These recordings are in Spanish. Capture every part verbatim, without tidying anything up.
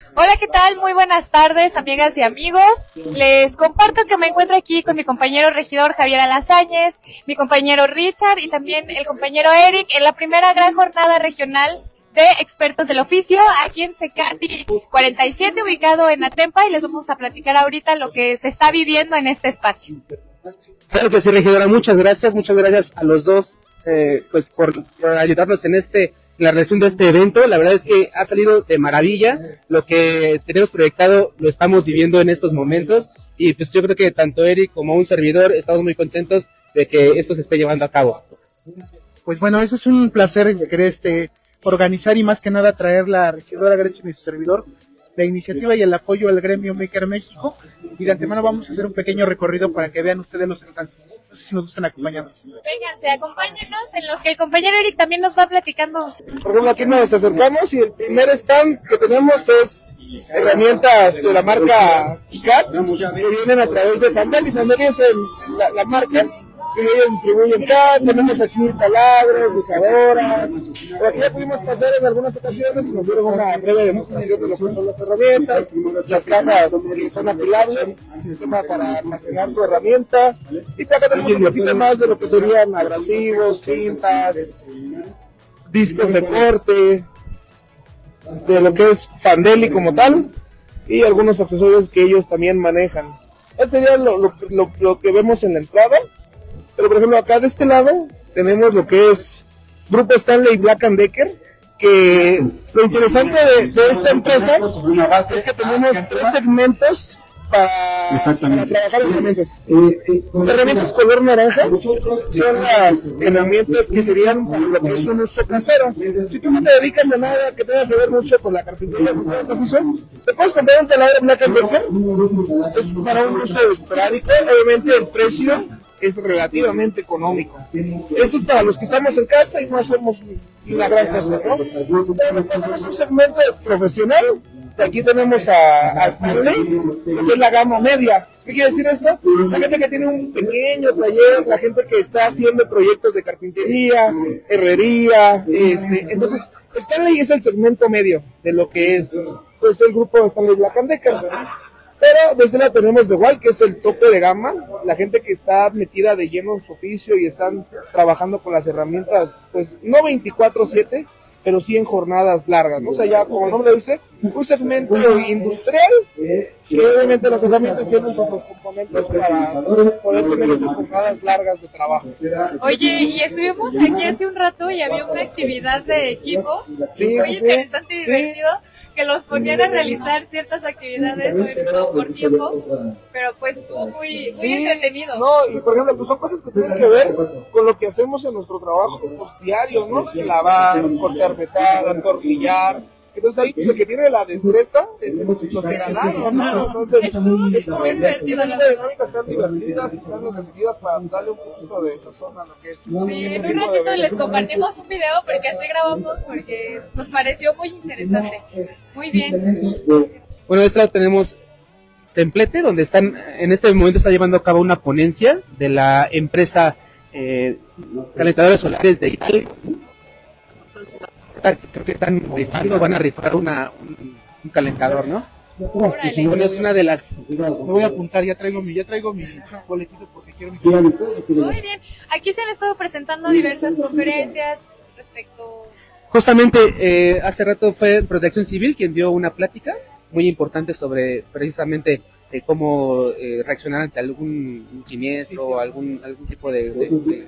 Hola, ¿qué tal? Muy buenas tardes, amigas y amigos. Les comparto que me encuentro aquí con mi compañero regidor Javier Alazáñez, mi compañero Richard y también el compañero Eric en la primera gran jornada regional de expertos del oficio aquí en Secati cuarenta y siete, ubicado en Atempa, y les vamos a platicar ahorita lo que se está viviendo en este espacio. Claro que sí, regidora, muchas gracias, muchas gracias a los dos eh, pues por, por ayudarnos en este en la realización de este evento. La verdad es que ha salido de maravilla. Lo que tenemos proyectado lo estamos viviendo en estos momentos, y pues yo creo que tanto Eric como un servidor estamos muy contentos de que esto se esté llevando a cabo. Pues bueno, eso es un placer de querer este organizar y más que nada traer la regidora Gretchen y su servidor, la iniciativa y el apoyo al gremio Maker México, y de antemano vamos a hacer un pequeño recorrido para que vean ustedes los stands. No sé si nos gustan acompañarnos. Vénganse, acompáñenos, en los que el compañero Eric también nos va platicando. Por ejemplo, aquí nos acercamos y el primer stand que tenemos es herramientas de la marca Cat, que vienen a través de Fandel, y Fandel es el, la, la marca que ellos distribuyen Cat. Tenemos aquí taladros, lijadoras. Por aquí ya pudimos pasar en algunas ocasiones y nos dieron una breve demostración de lo que son las herramientas, las cajas que son apilables, sistema para almacenar tu herramienta, y por acá tenemos un poquito más de lo que serían abrasivos, cintas, discos de corte, de lo que es Fandeli como tal, y algunos accesorios que ellos también manejan. Eso sería lo, lo, lo, lo que vemos en la entrada. Pero por ejemplo, acá de este lado tenemos lo que es Grupo Stanley Black and Decker, que lo interesante de, de esta empresa es que tenemos tres segmentos para, para trabajar en herramientas. Herramientas color naranja son las herramientas que serían para lo que es un uso casero. Si tú no te dedicas a nada que tenga que ver mucho con la carpintería, te puedes comprar un taladro Black and Decker. Es para un uso esporádico. Obviamente el precio es relativamente económico. Esto es para los que estamos en casa y no hacemos la gran cosa, ¿no? Hacemos un segmento profesional. Aquí tenemos a, a Stanley, que es la gama media. ¿Qué quiere decir esto? La gente que tiene un pequeño taller, la gente que está haciendo proyectos de carpintería, herrería, este, entonces Stanley es el segmento medio de lo que es pues el grupo de Stanley Black and Decker. Pero desde la tenemos de igual, que es el tope de gama, la gente que está metida de lleno en su oficio y están trabajando con las herramientas, pues no veinticuatro siete, pero sí en jornadas largas, ¿no? O sea, ya como el nombre dice, un segmento industrial, que obviamente las herramientas tienen pues, los componentes para poder tener esas jornadas largas de trabajo. Oye, y estuvimos aquí hace un rato y había una actividad de equipos, sí, muy sí, interesante y sí. divertido, que los ponían a realizar ciertas actividades, bueno, por tiempo, pero pues estuvo muy, muy Sí, entretenido. No, y por ejemplo, pues son cosas que tienen que ver con lo que hacemos en nuestro trabajo pues, diario, ¿no? Lavar, cortar metal, atornillar. Entonces ahí pues, el que tiene la destreza es los que ganaron, ¿no? Entonces, está bien, estas dinámicas están divertidas y están entretenidas para darle un poquito de sazón a lo que es. Sí, en un ratito les compartimos un video porque así grabamos, porque nos pareció muy interesante. Muy bien. Bueno, de este lado tenemos Templete, donde están, en este momento está llevando a cabo una ponencia de la empresa eh, calentadores solares de Italia. Creo que están rifando, van a rifar una, un, un calentador, ¿no? Órale. Bueno, es una de las... Me voy a apuntar, ya traigo mi, ya traigo mi boletito porque quiero mi... Muy bien. Aquí se han estado presentando diversas conferencias respecto... Justamente eh, hace rato fue Protección Civil quien dio una plática muy importante sobre precisamente eh, cómo eh, reaccionar ante algún siniestro o algún algún tipo de, de, de...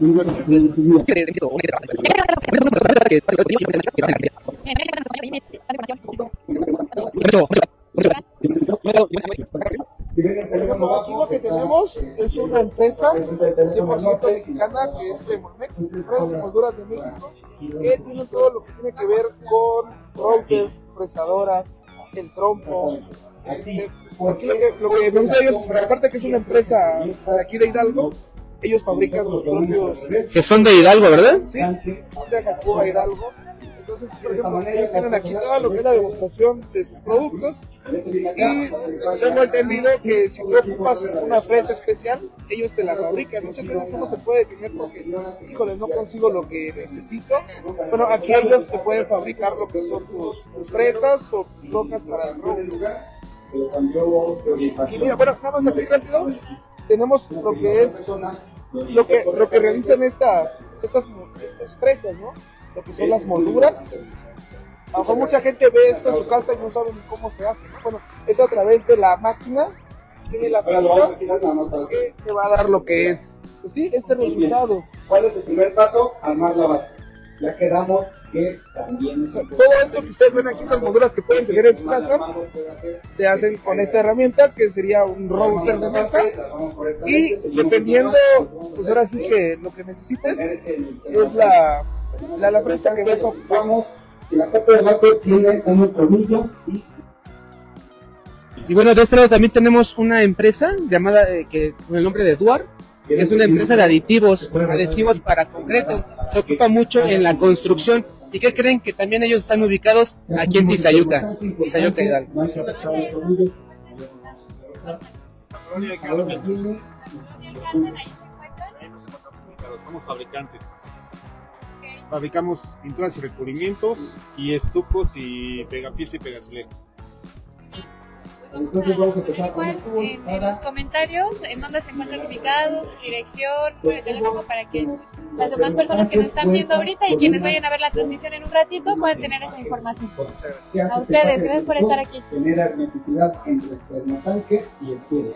Aquí lo que tenemos es una empresa cien por ciento mexicana que es Femolmex, Fresas y Molduras de México, que tiene todo lo que tiene que ver con routers, fresadoras, el trompo. Este, aquí lo que, lo que me gusta de ellos, aparte que es una empresa de aquí de Hidalgo, ellos fabrican sus propios... Que son de Hidalgo, ¿verdad? Sí, de Jacoba, Hidalgo. Entonces, por ejemplo, ellos tienen aquí todo lo que es la demostración de sus productos. Y tengo entendido que si tú ocupas una fresa especial, ellos te la fabrican. Muchas veces uno se puede tener porque, híjole, no consigo lo que necesito. Bueno, aquí ellos te pueden fabricar lo que son tus, tus fresas o rocas para el roble. Y mira, bueno, nada más aquí rápido, tenemos lo que es, lo que, lo que realizan estas, estas, estas fresas, ¿no? Lo que son las molduras. A lo mejor mucha gente ve esto en su casa y no saben cómo se hace, ¿no? Bueno, esto a través de la máquina, tiene la fibra que te va a dar lo que es, pues sí, este resultado. ¿Cuál es el primer paso? Armar la base. Ya quedamos que también... O sea, todo esto que ustedes ven aquí, estas molduras que pueden tener en su casa, se hacen con esta herramienta que sería un router de mesa. Y dependiendo, pues ahora sí que lo que necesites es la, la, la fresa que ves ocupando. Y la parte de abajo tiene unos tornillos y... Y bueno, de este lado también tenemos una empresa llamada, eh, que con el nombre de Duar, que es una empresa de aditivos, adhesivos para concreto. Se ocupa mucho en la construcción. ¿Y qué creen? Que también ellos están ubicados aquí en Tizayuca, Tizayuca Hidalgo. Somos fabricantes. Fabricamos pinturas y recubrimientos y estucos y pegapiés y pegazulejo. Entonces vamos a empezar con el tour en, en los comentarios en dónde se encuentran ubicados, dirección, número de teléfono para que las demás personas que nos están viendo ahorita y quienes vayan a ver la transmisión en un ratito puedan tener esa información. A ustedes, gracias por estar aquí. Tener hermeticidad entre el termotanque y el tubo.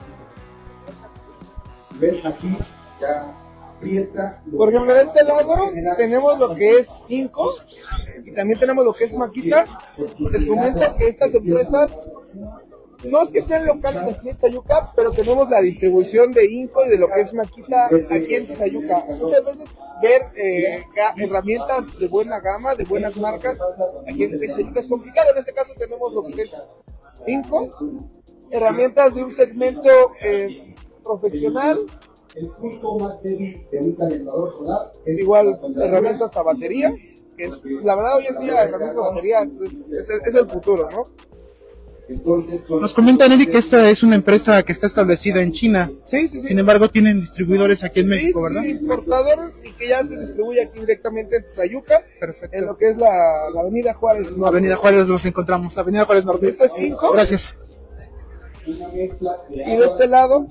Ven aquí, ya aprieta. Por ejemplo, de este lado tenemos lo que es Inco y también tenemos lo que es Maquita. Les comento que estas empresas no es que sean locales de aquí en Tizayuca, pero tenemos la distribución de Inco y de lo que es Maquita aquí en Tizayuca. Muchas veces ver eh, herramientas de buena gama, de buenas marcas, aquí en Tizayuca es complicado. En este caso tenemos lo que es Inco, herramientas de un segmento eh, profesional. El punto más débil de un calentador solar es igual herramientas a batería, que es, la verdad hoy en día herramientas a batería es, es, es el futuro, ¿no? Nos comentan, Eric, que esta es una empresa que está establecida en China. Sí, sí, sí. Sin embargo, tienen distribuidores aquí en Sí, México, sí, ¿verdad? sí, importador y que ya se distribuye aquí directamente en Tizayuca, Perfecto. en lo que es la, la Avenida Juárez Norte. Avenida Juárez los encontramos. Avenida Juárez Norte. Esto es Inco. Gracias. una mezcla de Y de este lado,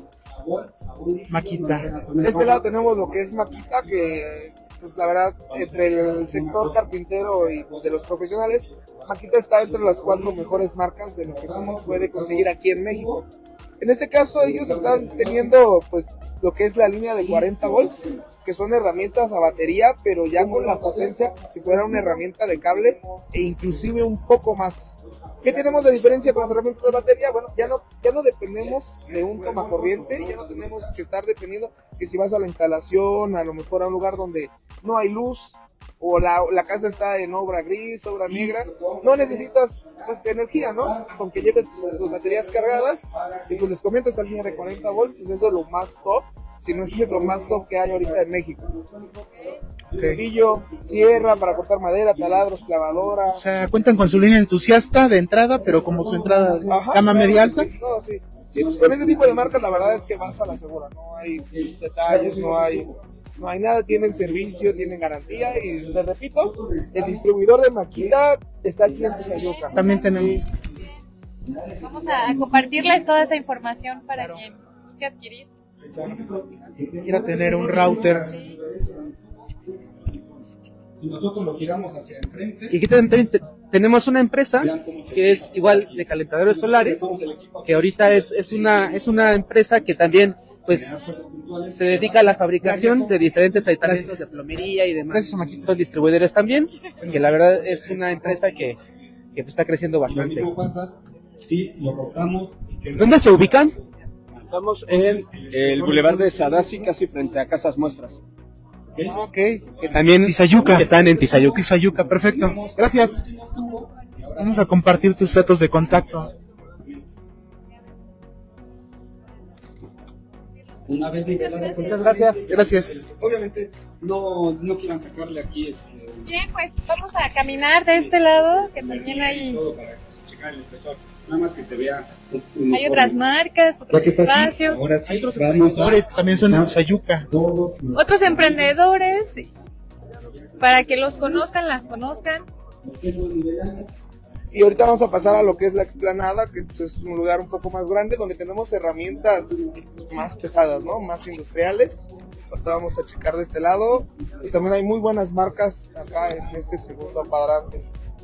Maquita. de este lado tenemos lo que es Maquita, que pues la verdad, entre el sector carpintero y de los profesionales, Maquita está entre las cuatro mejores marcas de lo que se puede conseguir aquí en México. En este caso ellos están teniendo pues lo que es la línea de cuarenta volts, que son herramientas a batería, pero ya con la potencia si fuera una herramienta de cable e inclusive un poco más. ¿Qué tenemos de diferencia con las herramientas de batería? Bueno, ya no, ya no dependemos de un tomacorriente, ya no tenemos que estar dependiendo que si vas a la instalación, a lo mejor a un lugar donde no hay luz, o la, la casa está en obra gris, obra negra, no necesitas pues, energía, ¿no? Con que lleves tus, tus baterías cargadas, y pues les comento esta línea de cuarenta volts, pues eso es lo más top, si no es que es lo más top que hay ahorita en México. Cepillo, sierra para cortar madera, taladros, clavadora. O sea, cuentan con su línea entusiasta de entrada, pero como su entrada de Ajá, gama media alta. Sí, no, sí. Y pues con este tipo de marcas la verdad es que vas a la segura, no hay detalles, no hay, no hay nada, tienen servicio, tienen garantía y les repito, el distribuidor de Maquita está aquí en Tizayuca. También tenemos. Vamos a compartirles toda esa información para quien guste adquirir. Quiera tener un router. Si nosotros lo giramos hacia enfrente, Y aquí también te- tenemos una empresa que es igual de calentadores solares, que ahorita es, es una es una empresa que también pues se dedica a la fabricación de diferentes aditamentos de plomería y demás. Gracias, Maquita. Son distribuidores también, que la verdad es una empresa que, que pues, está creciendo lo bastante. mismo pasa si lo rotamos y que ¿Dónde se ubican? Estamos en el Boulevard de Sadasi, casi frente a Casas Muestras. Ah, ok. Que también Tizayuca. que están en Tizayuca. Tizayuca, perfecto. Gracias. Vamos a compartir tus datos de contacto. una vez nivelado con Muchas gracias. Gracias. obviamente no, no quieran sacarle aquí este... Bien, pues vamos a caminar de este lado, que también hay... Todo para checar el espesor. Nada más que se vea. Hay otras marcas, otros espacios. Ahora sí, Otros vamos emprendedores que también son de Sayuca. todo. Otros emprendedores, para que los conozcan, las conozcan. Y ahorita vamos a pasar a lo que es la explanada, que pues, es un lugar un poco más grande, donde tenemos herramientas más pesadas, ¿no? Más industriales. Ahorita vamos a checar de este lado. Y también hay muy buenas marcas acá en este segundo cuadrante.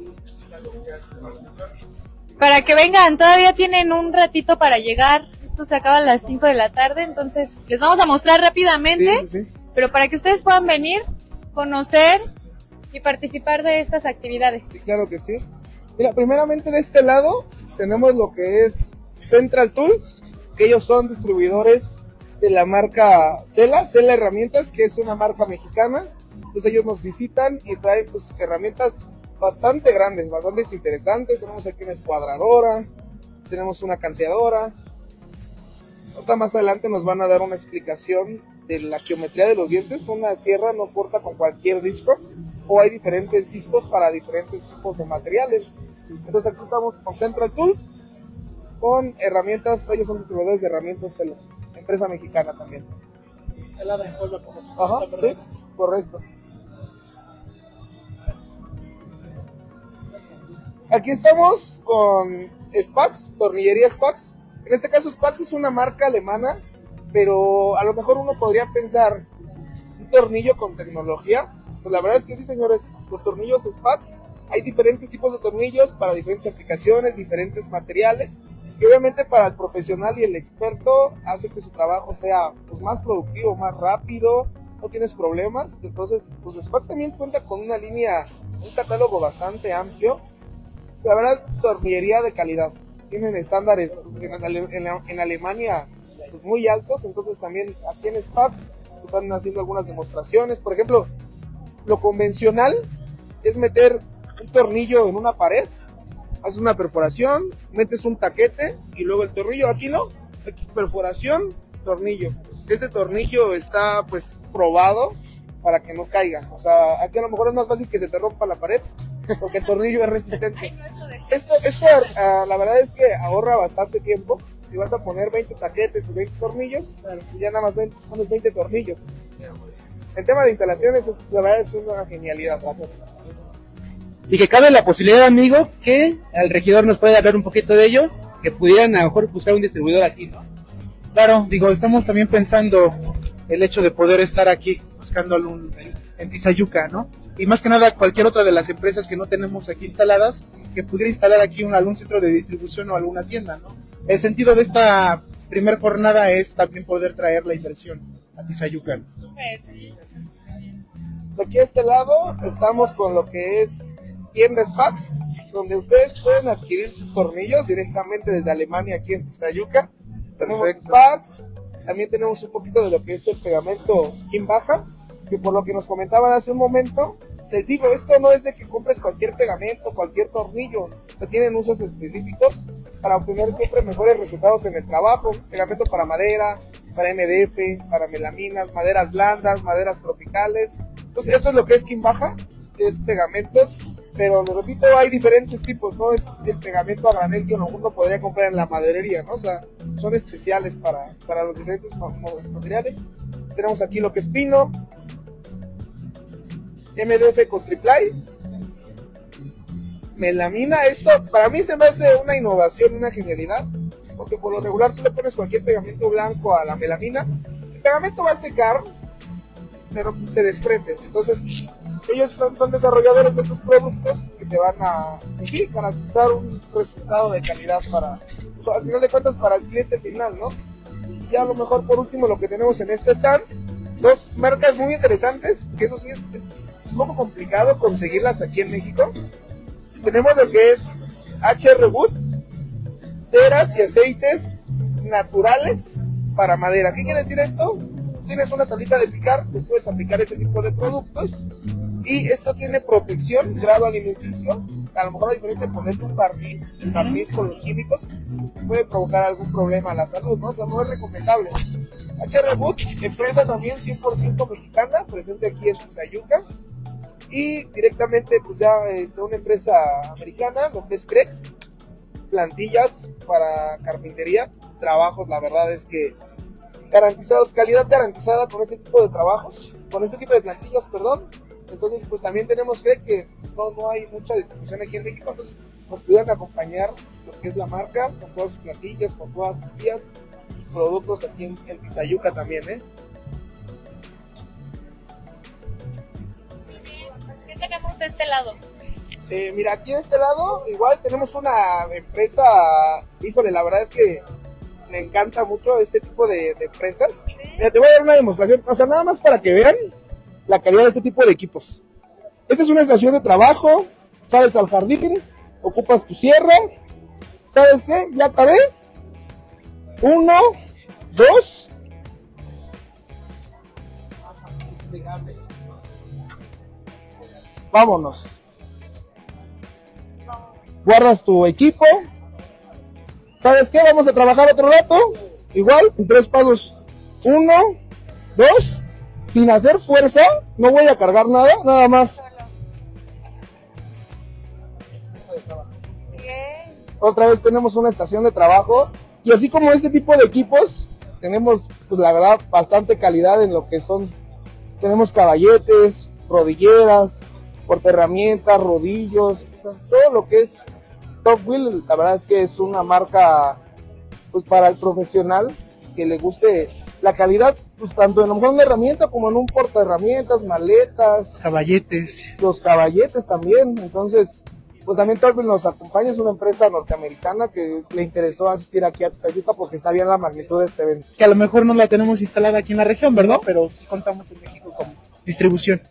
Para que vengan, todavía tienen un ratito para llegar. Esto se acaba a las cinco de la tarde, entonces les vamos a mostrar rápidamente. Sí, sí. Pero para que ustedes puedan venir, conocer y participar de estas actividades. Sí, claro que sí. Mira, primeramente de este lado tenemos lo que es Central Tools, que ellos son distribuidores de la marca Cela, Cela Herramientas, que es una marca mexicana. Entonces ellos nos visitan y traen pues herramientas bastante grandes, bastante interesantes. Tenemos aquí una escuadradora, tenemos una canteadora. Ahorita más adelante nos van a dar una explicación de la geometría de los dientes. Una sierra no corta con cualquier disco, o hay diferentes discos para diferentes tipos de materiales. Entonces aquí estamos con Central Tool, con herramientas. Ellos son distribuidores de herramientas Cela, empresa mexicana también. Instalada en Puebla. Ajá, sí, correcto. Aquí estamos con Spax, tornillería Spax. En este caso Spax es una marca alemana, pero a lo mejor uno podría pensar un tornillo con tecnología. Pues la verdad es que sí, señores, los tornillos Spax, hay diferentes tipos de tornillos para diferentes aplicaciones, diferentes materiales, y obviamente para el profesional y el experto hace que su trabajo sea pues, más productivo, más rápido, no tienes problemas. Entonces, pues Spax también cuenta con una línea, un catálogo bastante amplio. La verdad, tornillería de calidad. Tienen estándares en, en, en Alemania pues, muy altos, entonces también aquí en Spax están haciendo algunas demostraciones. Por ejemplo, lo convencional es meter un tornillo en una pared, haces una perforación, metes un taquete y luego el tornillo. Aquí no, aquí perforación, tornillo. Este tornillo está pues probado para que no caiga. O sea, aquí a lo mejor es más fácil que se te rompa la pared, porque el tornillo es resistente. Esto, esto uh, la verdad es que ahorra bastante tiempo. Si vas a poner veinte taquetes y veinte tornillos, y ya nada más veinte, pones veinte tornillos. El tema de instalaciones, la verdad es una genialidad. Y que cabe la posibilidad, amigo, que el regidor nos puede hablar un poquito de ello, que pudieran a lo mejor buscar un distribuidor aquí, ¿no? Claro, digo, estamos también pensando el hecho de poder estar aquí buscando un, en Tizayuca, ¿no? Y más que nada cualquier otra de las empresas que no tenemos aquí instaladas, que pudiera instalar aquí un, algún centro de distribución o alguna tienda, ¿no? El sentido de esta primer jornada es también poder traer la inversión a Tizayuca. Aquí a este lado estamos con lo que es tienda Spax, donde ustedes pueden adquirir sus tornillos directamente desde Alemania aquí en Tizayuca. Tenemos Spax, también tenemos un poquito de lo que es el pegamento Kimbaja, que por lo que nos comentaban hace un momento, les digo, esto no es de que compres cualquier pegamento, cualquier tornillo, o sea, tienen usos específicos para obtener siempre mejores resultados en el trabajo. Pegamento para madera, para M D F, para melaminas, maderas blandas, maderas tropicales. Entonces esto es lo que es Kimbaja, que es pegamentos, pero lo repito, hay diferentes tipos, no es el pegamento a granel que uno podría comprar en la maderería, ¿no? O sea, son especiales para, para los diferentes materiales. Tenemos aquí lo que es pino, M D F con triplay, melamina. Esto para mí se me hace una innovación, una genialidad, porque por lo regular tú le pones cualquier pegamento blanco a la melamina, el pegamento va a secar, pero se desprende. Entonces ellos son, son desarrolladores de estos productos que te van a, sí, garantizar un resultado de calidad para, o sea, al final de cuentas, para el cliente final, ¿no? Y a lo mejor por último lo que tenemos en este stand, dos marcas muy interesantes, que eso sí es, es un poco complicado conseguirlas aquí en México. Tenemos lo que es H R Wood, ceras y aceites naturales para madera. ¿Qué quiere decir esto? Tienes una tablita de picar, tú puedes aplicar este tipo de productos Y esto tiene protección, grado alimenticio. A lo mejor a diferencia de ponerte un barniz, el barniz con los químicos, pues te puede provocar algún problema a la salud, ¿no? O sea, no es recomendable. H R Boot, empresa también cien por ciento mexicana, presente aquí en Tizayuca. Y directamente, pues ya este, una empresa americana, lo que es C R E C, plantillas para carpintería, trabajos, la verdad es que garantizados, calidad garantizada con este tipo de trabajos, con este tipo de plantillas, perdón. Entonces, pues también tenemos C R E C que pues, no, no hay mucha distribución aquí en México, entonces nos pudieran acompañar lo que es la marca, con todas sus plantillas, con todas sus guías, sus productos aquí en, en Tizayuca también, ¿eh? ¿Qué tenemos de este lado? Eh, mira, aquí de este lado igual tenemos una empresa, híjole, la verdad es que me encanta mucho este tipo de, de empresas. Mira, te voy a dar una demostración, o sea, nada más para que vean la calidad de este tipo de equipos. Esta es una estación de trabajo, sales al jardín, ocupas tu sierra, ¿sabes qué? Ya acabé. Uno, dos. Vámonos. Guardas tu equipo. ¿Sabes qué? Vamos a trabajar otro rato. Igual, en tres pasos. Uno, dos. Sin hacer fuerza, no voy a cargar nada, nada más. Otra vez tenemos una estación de trabajo. Y así como este tipo de equipos, tenemos, pues la verdad, bastante calidad en lo que son. Tenemos caballetes, rodilleras, portaherramientas, rodillos, o sea, todo lo que es Top Wheel, la verdad es que es una marca pues para el profesional que le guste la calidad, pues tanto en a lo mejor una herramienta como en un portaherramientas, maletas, Caballetes. los caballetes también. Entonces, pues también Top Wheel nos acompaña, es una empresa norteamericana que le interesó asistir aquí a Tizayuca porque sabían la magnitud de este evento. Que a lo mejor no la tenemos instalada aquí en la región, ¿verdad? Pero sí contamos en México con distribución.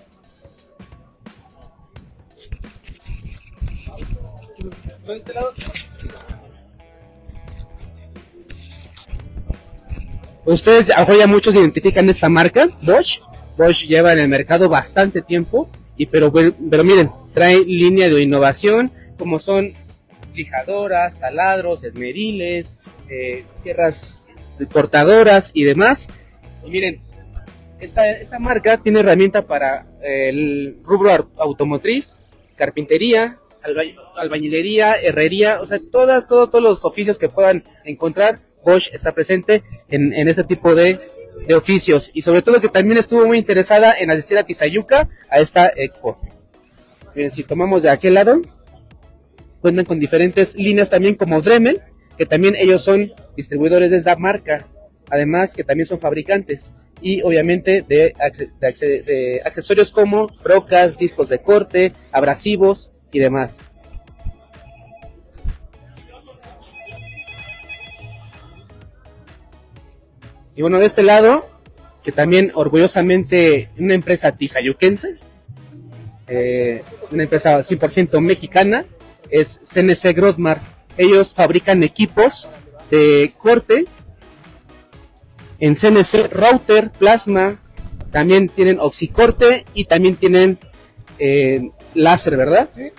Ustedes, a ya muchos identifican esta marca, Bosch. Bosch lleva en el mercado bastante tiempo, y pero, pero miren, trae línea de innovación, como son lijadoras, taladros, esmeriles, eh, sierras cortadoras y demás. Y miren, esta, esta marca tiene herramienta para el rubro automotriz, carpintería, alba, albañilería, herrería, o sea, todas, todo, todos los oficios que puedan encontrar, Bosch está presente en, en ese tipo de, de oficios, y sobre todo que también estuvo muy interesada en asistir a Tizayuca a esta expo. Miren, si tomamos de aquel lado, cuentan con diferentes líneas también como Dremel, que también ellos son distribuidores de esta marca, además que también son fabricantes, y obviamente de, de, de accesorios como brocas, discos de corte, abrasivos y demás. Y bueno, de este lado, que también orgullosamente una empresa tizayuquense, eh, una empresa cien por ciento mexicana, es C N C Grothmart. Ellos fabrican equipos de corte en C N C, router, plasma, también tienen oxicorte y también tienen eh, láser, ¿verdad? Sí.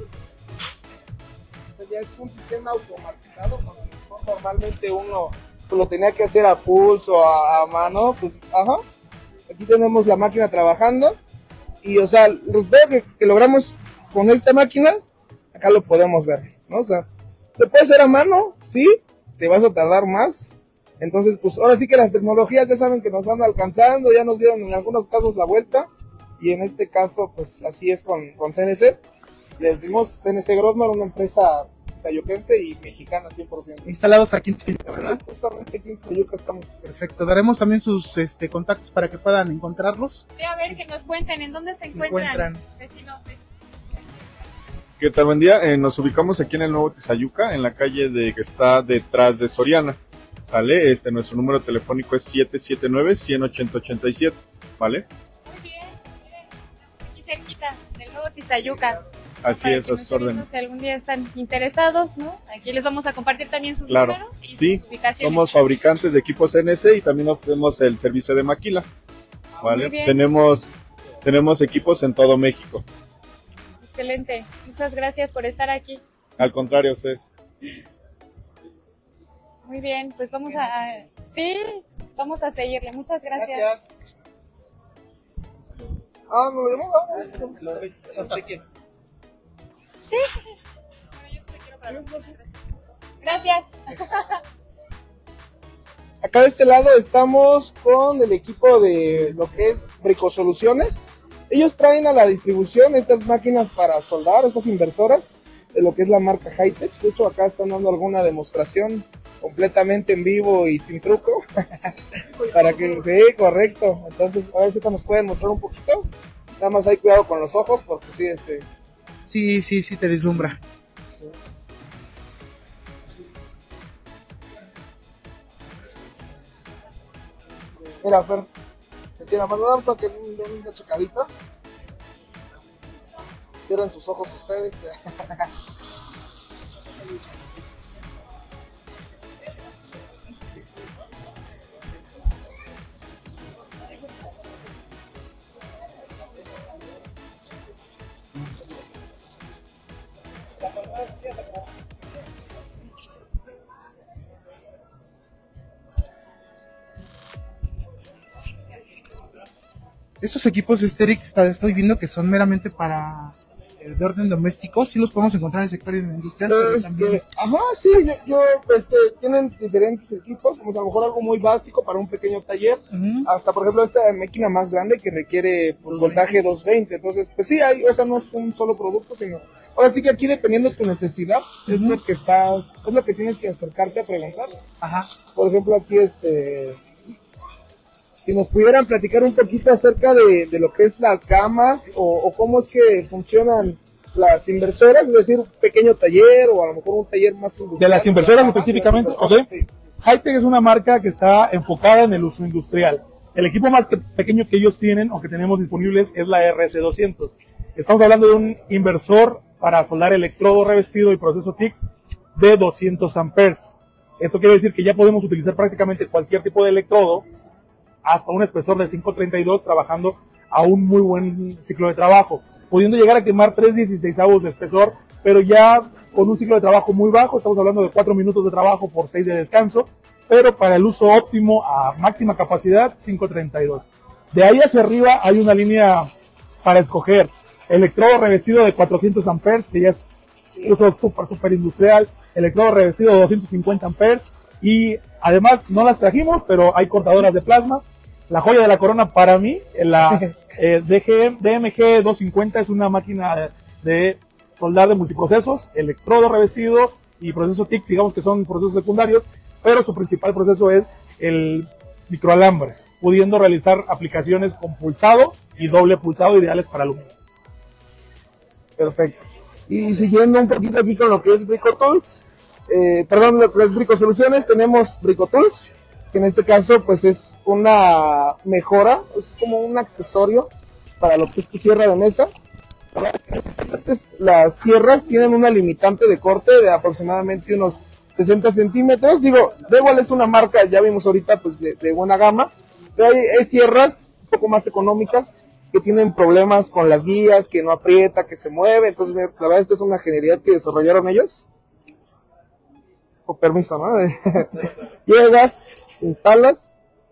Ya es un sistema automatizado, normalmente uno pues, lo tenía que hacer a pulso, a, a mano, pues, ajá. Aquí tenemos la máquina trabajando y, o sea, los resultado que, que logramos con esta máquina, acá lo podemos ver, ¿no? O sea, lo puedes hacer a mano, sí, te vas a tardar más. Entonces, pues ahora sí que las tecnologías ya saben que nos van alcanzando, ya nos dieron en algunos casos la vuelta, y en este caso, pues así es con, con C N C. Les dimos C N C Grothmart, una empresa tizayuquense y mexicana cien por ciento. Instalados aquí en Tizayuca, ¿verdad? Justamente aquí en Tizayuca estamos. Perfecto, daremos también sus este, contactos para que puedan encontrarlos. Sí, a ver, que nos cuenten en dónde se, Se encuentran. encuentran. Vecinos, vecinos. ¿Qué tal? Buen día. Eh, nos ubicamos aquí en el nuevo Tizayuca, en la calle de que está detrás de Soriana. ¿Vale? Este, nuestro número telefónico es siete siete nueve, uno cero ocho cero ocho siete. ¿Vale? Muy bien, miren, aquí cerquita del nuevo Tizayuca. Así Para es, que a sus nuestros órdenes. amigos, si algún día están interesados, ¿no? Aquí les vamos a compartir también sus Claro, números y sí, sus ubicaciones. somos fabricantes de equipos C N C y también ofrecemos el servicio de maquila. Muy ¿Vale? bien. Tenemos Tenemos equipos en todo México. Excelente. Muchas gracias por estar aquí. Al contrario, ustedes. Muy bien, pues vamos a... a- sí, vamos a seguirle. Muchas gracias. Gracias. Ah, ¿me lo llamó? Sí. Gracias. Acá de este lado estamos con el equipo de lo que es Bricosoluciones. Ellos traen a la distribución estas máquinas para soldar, estas inversoras, de lo que es la marca Hightech. De hecho, acá están dando alguna demostración completamente en vivo y sin truco. Para que, sí, correcto. Entonces, a ver si nos pueden mostrar un poquito. Nada más hay cuidado con los ojos, porque sí, este... Sí, sí, sí, te deslumbra. Sí. Mira, Fer, me tiene la mano, vamos a que den una chocadita. Cierren sus ojos ustedes. Estos equipos Esteric estoy viendo que son meramente para eh, de orden doméstico. Sí los podemos encontrar en el sector industrial, pero Este, también... ajá, sí, yo, yo este, tienen diferentes equipos, como a lo mejor algo muy básico para un pequeño taller, Ujú. hasta por ejemplo esta máquina más grande que requiere pues, voltaje doscientos veinte. Entonces, pues sí, hay, o sea, no es un solo producto, sino ahora sí que aquí dependiendo de tu necesidad es lo que estás, es lo que tienes que acercarte a preguntar. Ajá. Por ejemplo, aquí este, si nos pudieran platicar un poquito acerca de, de lo que es las gamas o, o cómo es que funcionan las inversoras, es decir, un pequeño taller o a lo mejor un taller más industrial. De las inversoras Ajá, específicamente, las inversoras, ¿ok? sí. Hightech es una marca que está enfocada en el uso industrial. El equipo más que- pequeño que ellos tienen o que tenemos disponibles es la R S doscientos. Estamos hablando de un inversor para soldar electrodo revestido y proceso T I C de doscientos amperes. Esto quiere decir que ya podemos utilizar prácticamente cualquier tipo de electrodo hasta un espesor de cinco treinta y dos trabajando a un muy buen ciclo de trabajo, pudiendo llegar a quemar tres dieciseisavos de espesor, pero ya con un ciclo de trabajo muy bajo. Estamos hablando de cuatro minutos de trabajo por seis de descanso, pero para el uso óptimo a máxima capacidad cinco treinta y dos. De ahí hacia arriba hay una línea para escoger: electrodo revestido de cuatrocientos amperes, que ya es uso súper súper industrial, electrodo revestido de doscientos cincuenta amperes, y además no las trajimos, pero hay cortadoras de plasma. La joya de la corona para mí, la eh, D G D M G doscientos cincuenta, es una máquina de, de soldar de multiprocesos, electrodo revestido y proceso T I C, digamos que son procesos secundarios, pero su principal proceso es el microalambre, pudiendo realizar aplicaciones con pulsado y doble pulsado ideales para aluminio. Perfecto. Y siguiendo un poquito aquí con lo que es Bricotools, eh, perdón, lo que es Bricosoluciones, tenemos Bricotools, que en este caso pues es una mejora, es como un accesorio para lo que es tu sierra de mesa. Las sierras tienen una limitante de corte de aproximadamente unos sesenta centímetros. Digo, da igual, es una marca, ya vimos ahorita, pues de, de buena gama, pero hay, hay sierras un poco más económicas que tienen problemas con las guías, que no aprieta, que se mueve. Entonces, mira, la verdad, esta es una genialidad que desarrollaron ellos. Con permiso, ¿no? Llegas, instalas,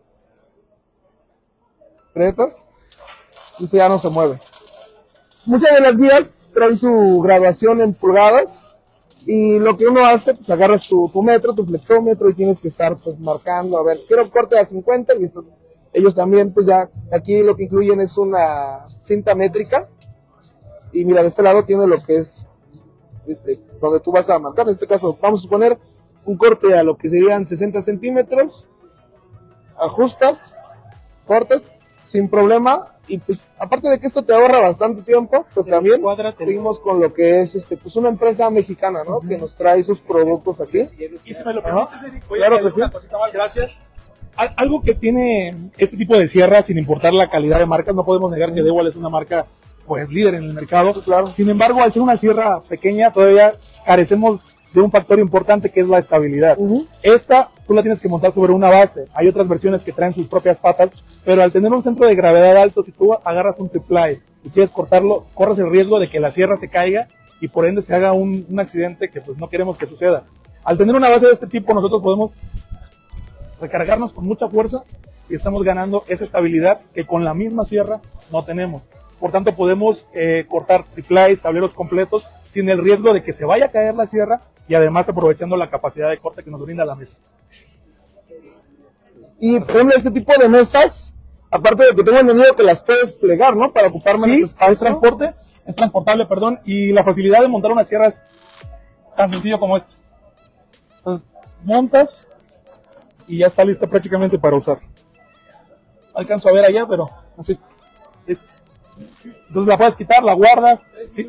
aprietas, y ya no se mueve. Muchas de las guías traen su graduación en pulgadas, y lo que uno hace, pues agarras tu, tu metro, tu flexómetro, y tienes que estar pues marcando, a ver, quiero corte a cincuenta, y estás, ellos también, pues ya, aquí lo que incluyen es una cinta métrica, y mira, de este lado tiene lo que es, este, donde tú vas a marcar. En este caso, vamos a suponer un corte a lo que serían sesenta centímetros, ajustas, cortas, sin problema. Y pues aparte de que esto te ahorra bastante tiempo, pues también seguimos con lo que es este pues una empresa mexicana, ¿no? Uh-huh. Que nos trae sus productos aquí. Y si me lo permites, Eric, voy claro a que sí. Una cosita más, gracias. Algo que tiene este tipo de sierra, sin importar la calidad de marcas, no podemos negar que Dewalt es una marca pues líder en el mercado. Claro. Sin embargo, al ser una sierra pequeña, todavía carecemos de un factor importante que es la estabilidad. Uh-huh. Esta tú la tienes que montar sobre una base. Hay otras versiones que traen sus propias patas, pero al tener un centro de gravedad alto, si tú agarras un triply y quieres cortarlo, corres el riesgo de que la sierra se caiga y por ende se haga un, un accidente que pues no queremos que suceda. Al tener una base de este tipo, nosotros podemos recargarnos con mucha fuerza y estamos ganando esa estabilidad que con la misma sierra no tenemos. Por tanto, podemos eh, cortar triplies, tableros completos, sin el riesgo de que se vaya a caer la sierra y además aprovechando la capacidad de corte que nos brinda la mesa. Y por ejemplo, este tipo de mesas, aparte de que tengo entendido que las puedes plegar, ¿no? Para ocupar menos sí, espacio. Es transporte, es transportable, perdón, y la facilidad de montar una sierra es tan sencillo como esto. Entonces, montas y ya está lista prácticamente para usar. Alcanzo a ver allá, pero así. Listo. Entonces la puedes quitar, la guardas. Sí,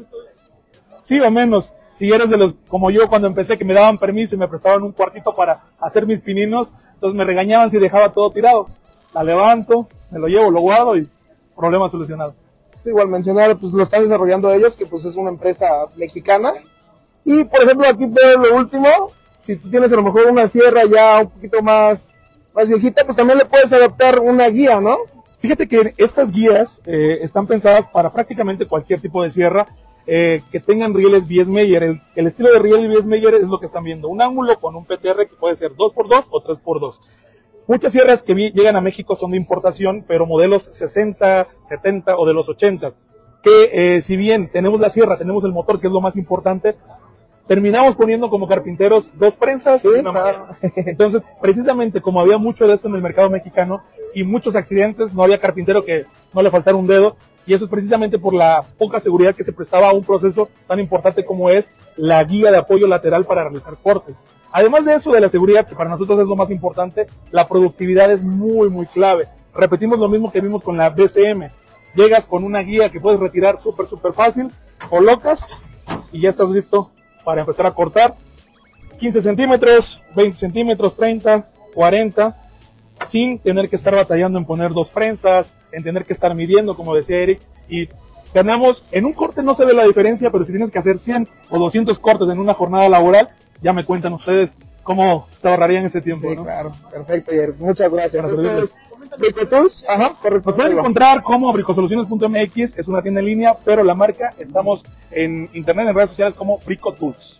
sí o menos. Si eres de los, como yo cuando empecé, que me daban permiso y me prestaban un cuartito para hacer mis pininos, entonces me regañaban si dejaba todo tirado. La levanto, me lo llevo, lo guardo y problema solucionado. Igual mencionar, pues lo están desarrollando ellos, que pues es una empresa mexicana. Y por ejemplo aquí fue lo último, si tú tienes a lo mejor una sierra ya un poquito más, más viejita, pues también le puedes adaptar una guía, ¿no? Fíjate que estas guías eh, están pensadas para prácticamente cualquier tipo de sierra eh, que tengan rieles Biesmeyer. El, el estilo de riel Biesmeyer es lo que están viendo, un ángulo con un P T R que puede ser dos por dos o tres por dos. Muchas sierras que vi, llegan a México son de importación, pero modelos sesenta, setenta o de los ochenta, que eh, si bien tenemos la sierra, tenemos el motor, que es lo más importante, terminamos poniendo como carpinteros dos prensas sí, y una madera. Entonces, precisamente como había mucho de esto en el mercado mexicano y muchos accidentes, no había carpintero que no le faltara un dedo, y eso es precisamente por la poca seguridad que se prestaba a un proceso tan importante como es la guía de apoyo lateral para realizar cortes. Además de eso, de la seguridad, que para nosotros es lo más importante, la productividad es muy, muy clave. Repetimos lo mismo que vimos con la B C M. Llegas con una guía que puedes retirar súper, súper fácil, colocas y ya estás listo para empezar a cortar quince centímetros, veinte centímetros, treinta, cuarenta, sin tener que estar batallando en poner dos prensas, en tener que estar midiendo, como decía Eric, y ganamos, en un corte no se ve la diferencia, pero si tienes que hacer cien o doscientos cortes en una jornada laboral, ya me cuentan ustedes cómo se ahorrarían ese tiempo, sí, ¿no? Claro, perfecto, Eric, muchas gracias. Es Bricotools, ajá, correcto. Nos pueden encontrar como bricosoluciones punto m x, es una tienda en línea, pero la marca, estamos en internet, en redes sociales como Bricotools,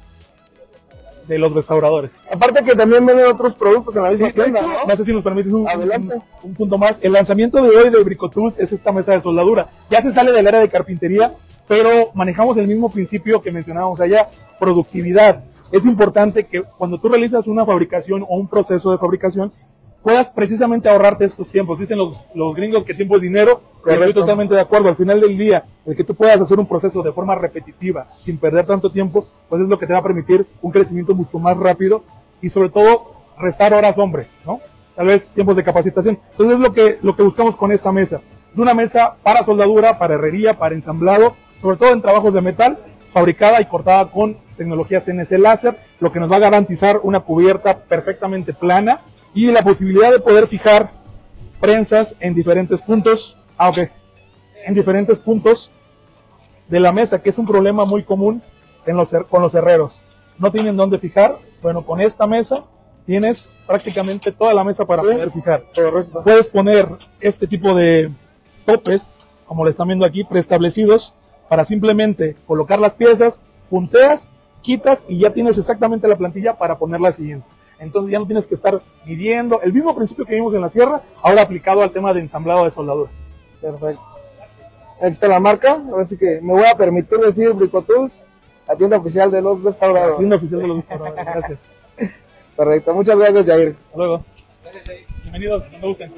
de los restauradores. Aparte que también venden otros productos en la misma Sí, tienda, de hecho, ¿no? no sé si nos permites un, Adelante. un, un punto más. El lanzamiento de hoy de Bricotools es esta mesa de soldadura. Ya se sale del área de carpintería, pero manejamos el mismo principio que mencionábamos allá, productividad. Es importante que cuando tú realizas una fabricación o un proceso de fabricación, puedas precisamente ahorrarte estos tiempos. Dicen los, los gringos que tiempo es dinero, y estoy totalmente de acuerdo. Al final del día, el que tú puedas hacer un proceso de forma repetitiva, sin perder tanto tiempo, pues es lo que te va a permitir un crecimiento mucho más rápido y sobre todo restar horas hombre, ¿no? Tal vez tiempos de capacitación. Entonces es lo que, lo que buscamos con esta mesa. Es una mesa para soldadura, para herrería, para ensamblado, sobre todo en trabajos de metal, fabricada y cortada con tecnología C N C láser, lo que nos va a garantizar una cubierta perfectamente plana y la posibilidad de poder fijar prensas en diferentes puntos, ah, ok, en diferentes puntos de la mesa, que es un problema muy común en los, con los herreros. No tienen dónde fijar. Bueno, con esta mesa tienes prácticamente toda la mesa para sí, poder fijar. Correcto. Puedes poner este tipo de topes, como lo están viendo aquí, preestablecidos, para simplemente colocar las piezas, punteas, quitas y ya tienes exactamente la plantilla para poner la siguiente. Entonces ya no tienes que estar midiendo, el mismo principio que vimos en la sierra, ahora aplicado al tema de ensamblado de soldadura. Perfecto. Aquí está la marca, ahora sí que me voy a permitir decir Bricotools, la tienda oficial de los restauradores. La tienda oficial de los restauradores, gracias. Perfecto, muchas gracias, Jair. Hasta luego. Bienvenidos, cuando gusten.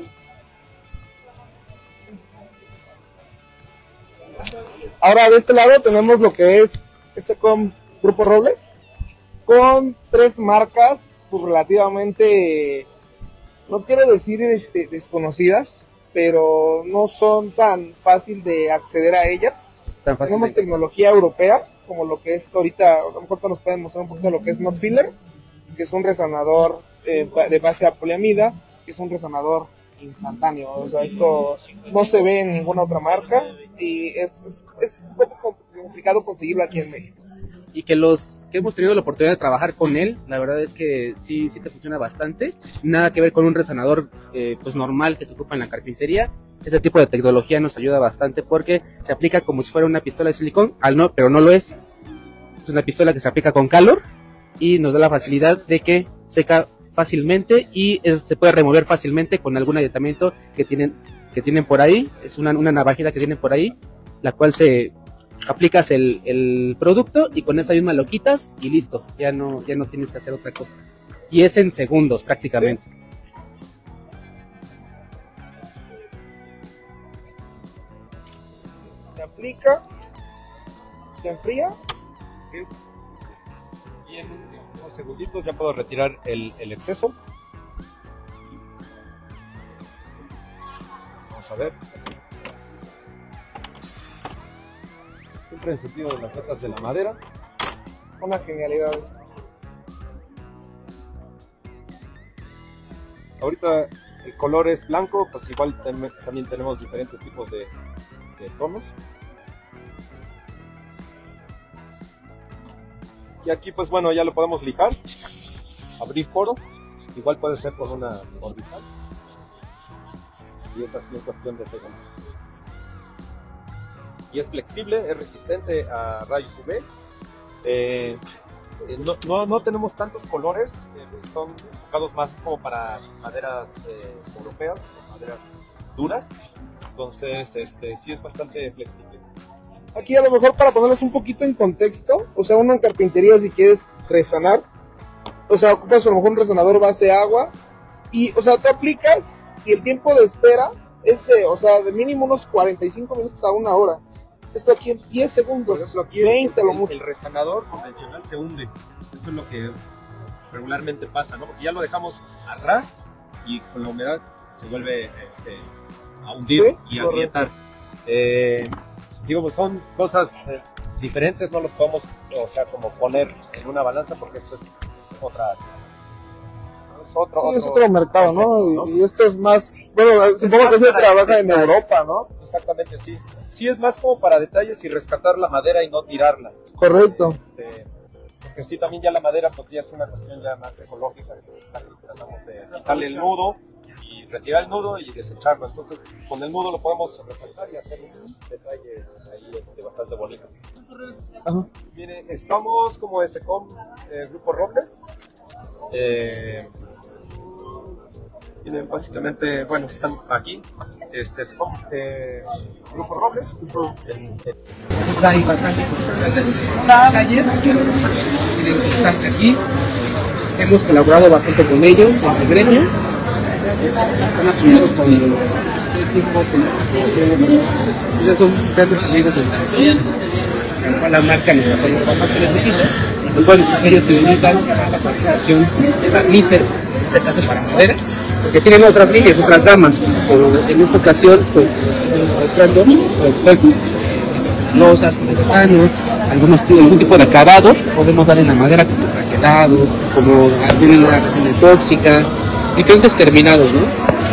Ahora de este lado tenemos lo que es Secom Grupo Robles, con tres marcas pues, relativamente, no quiero decir este, desconocidas, pero no son tan fácil de acceder a ellas. Tan fácil tenemos de... tecnología europea, como lo que es ahorita, a lo mejor nos pueden mostrar un poquito lo que es Not Filler, que es un resonador eh, de base a poliamida, que es un resonador instantáneo. O sea, esto no se ve en ninguna otra marca y es, es, es un poco complicado conseguirlo aquí en México. y que los que hemos tenido la oportunidad de trabajar con él, la verdad es que sí, sí te funciona bastante. Nada que ver con un resonador eh, pues normal que se ocupa en la carpintería. Este tipo de tecnología nos ayuda bastante porque se aplica como si fuera una pistola de silicón, al no, pero no lo es. Es una pistola que se aplica con calor y nos da la facilidad de que seca fácilmente y eso se puede remover fácilmente con algún aditamiento que tienen, que tienen por ahí. Es una, una navajita que tienen por ahí, la cual se aplicas el, el producto y con esa misma lo quitas y listo, ya no, ya no tienes que hacer otra cosa. Y es en segundos prácticamente. ¿Sí? Se aplica, se enfría. Y en unos segunditos ya puedo retirar el, el exceso. Vamos a ver. Siempre en sentido de las latas de la madera. Una genialidad esta. Ahorita el color es blanco, pues igual tem también tenemos diferentes tipos de, de tonos. Y aquí pues bueno, ya lo podemos lijar, abrir foro, igual puede ser con una orbital. Y es así en cuestión de segundos. Y es flexible, es resistente a rayos U V. Eh, eh, no, no, no tenemos tantos colores, eh, son enfocados más como para maderas eh, europeas, maderas duras. Entonces este, sí es bastante flexible. Aquí a lo mejor para ponerles un poquito en contexto, o sea, uno en carpintería si quieres resanar, o sea, ocupas a lo mejor un resonador base agua, y, o sea, tú aplicas y el tiempo de espera es de, o sea, de mínimo unos cuarenta y cinco minutos a una hora. Esto aquí en diez segundos, por ejemplo, aquí veinte el, lo el, mucho. El resanador convencional se hunde, eso es lo que regularmente pasa, ¿no? Porque ya lo dejamos a ras y con la humedad se vuelve este, a hundir, ¿sí? Y a agrietar. Eh, Digo, pues son cosas eh, diferentes, no los podemos, o sea, como poner en una balanza porque esto es otra... Es otro, sí, otro, es otro mercado, ¿no? ¿no? Y, y esto es más, bueno, supongo que se trabaja en Europa, ¿no? Exactamente, sí. Sí, es más como para detalles y rescatar la madera y no tirarla. Correcto. Este, porque sí, también ya la madera, pues ya es una cuestión ya más ecológica, casi tratamos de quitarle el nudo y retirar el nudo y desecharlo. Entonces, con el nudo lo podemos resaltar y hacer un detalle ahí este, bastante bonito. Ajá. Mire, estamos como SECOM, eh, Grupo Robles. Eh, tienen básicamente, bueno, están aquí. Este SECOM, eh, Grupo Robles. En, en... Hay bastantes ayer están aquí. Hemos colaborado bastante con ellos en el gremio. Están apoyados con el equipo. Ellos son grandes amigos de la cual la marca nos apoya bastante les equipo. Pues bueno, ellos se dedican a la fabricación de barnices, en este caso para madera, porque tienen otras líneas, otras gamas, pero en esta ocasión, pues, estamos fabricando losas, poliuretanos, algunos algún tipo de acabados, podemos dar en la madera como traquelado, como tienen una resina tóxica, diferentes terminados, ¿no?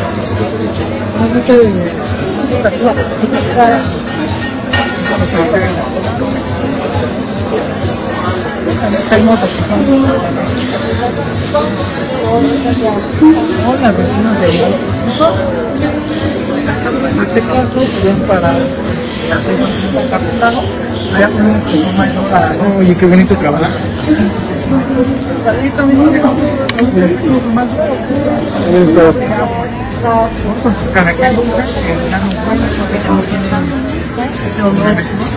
Las resinas de uso, en este caso serían para hacer un tapizado. Ya tenemos que tomar para... Oye, qué bonito trabajo. Ahí también tenemos más con sus características que dan un buen porque ya no tienen ese olor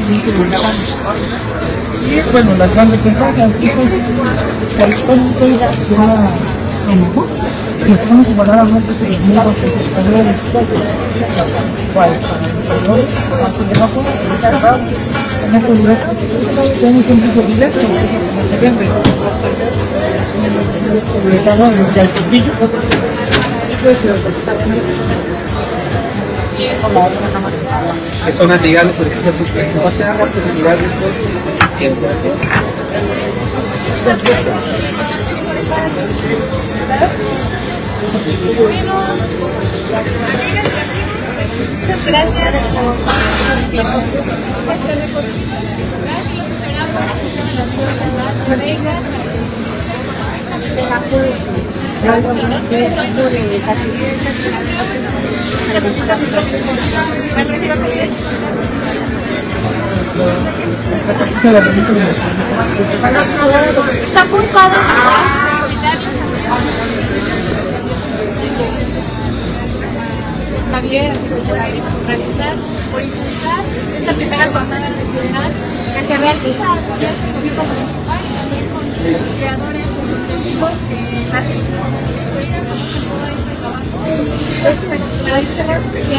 y bueno, las grandes ventajas por el código ya se va a mejor y podemos igualar a más de seis mil doscientos colores igual para los colores más debajo en otro lugar tenemos un piso directo que se vende sobre todo en el tubillo que son amigables, por ejemplo, sus no se hagan, son amigables con el corazón. Muchas gracias por el tiempo. Está muy padre. Javier, por realizar, por impulsar esta primera jornada regional que se realiza a través del gobierno municipal y también con los creadores educativos que hacen todo este trabajo. Entonces, para cerrar,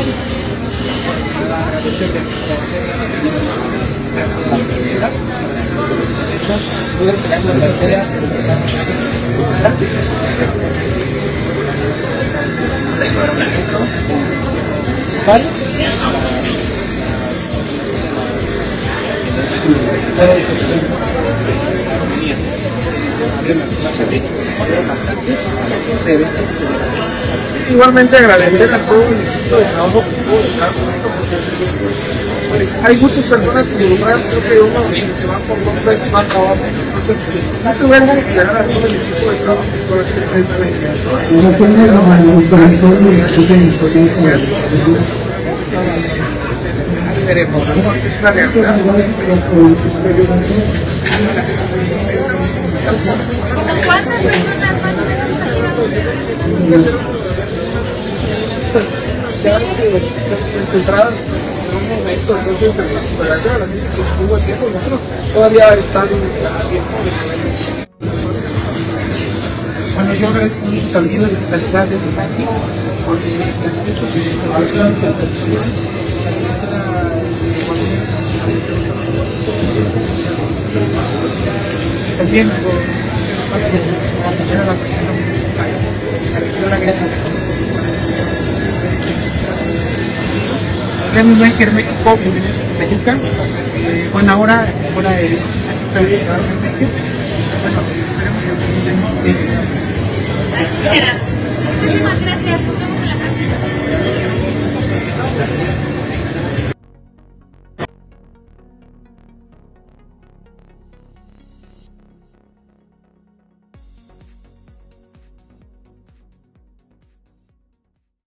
Igualmente agradecer a todo el equipo de trabajo que tuvo detrás de esto, porque pues, hay muchas personas involucradas, creo que uno se va por compra y se va a acabar. Entonces, muchas gracias por llegar a todo el equipo de trabajo que todo este mes de la veremos, ¿no? Es una realidad. ¿cuántas personas van a Ya concentradas en un momento, entonces la recuperación a la gente que estuvo aquí con nosotros todavía están a tiempo de... Bueno, yo agradezco mucho también la hospitalidad de España por el acceso a sus instalaciones al personal. También por espacio para pasar a la cocina municipal. La regidora Grecia. Gremio Maker México, bienvenidos a Tizayuca. Eh, buena hora, hora de Tizayuca de México. Bueno, esperemos que nos Muchísimas gracias.